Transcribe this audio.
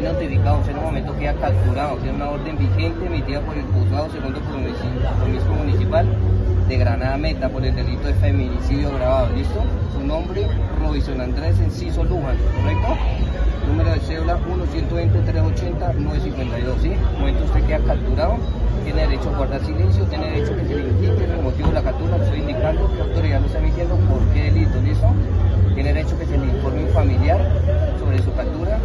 notificado, en ese momento queda capturado, tiene una orden vigente emitida por el Juzgado Segundo Promiscuo Municipal de Granada Meta por el delito de feminicidio agravado. ¿Listo? Su nombre, Robinson Andrés Enciso Luján, ¿correcto? Número de cédula 1-120-380-952, ¿sí? En el momento usted queda capturado, tiene derecho a guardar silencio, tiene derecho a que se le indique el motivo de la captura, le estoy indicando, qué autoridad lo está emitiendo, por qué delito, ¿listo? Tiene derecho a que se le informe un familiar sobre su captura,